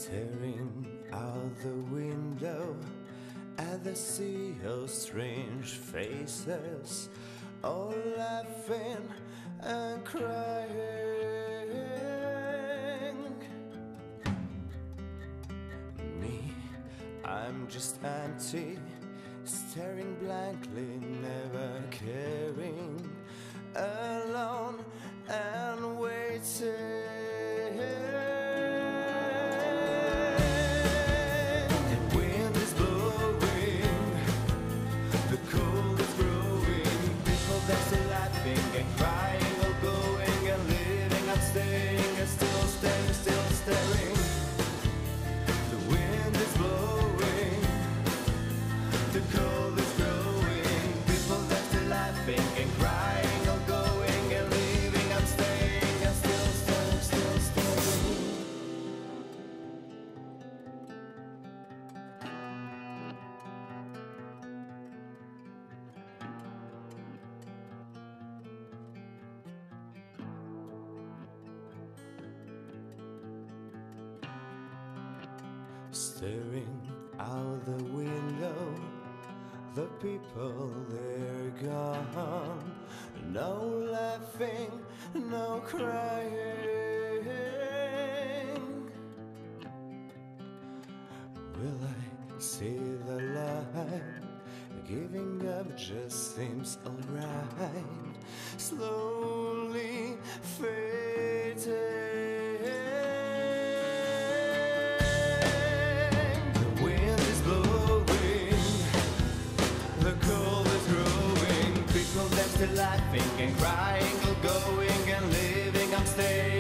Staring out the window at the sea of strange faces, all laughing and crying. Me, I'm just empty, staring blankly, never caring, alone and waiting. And crying or going and living and staying and still staying, still staring. The wind is blowing, the cold is growing. People that still laughing and crying or going and living and staying and still staying, still staying. Staring out the window, the people, they're gone. No laughing, no crying. Will I see the light? Giving up just seems alright. Slowly fading. Still laughing and crying or going and living, I'm staying.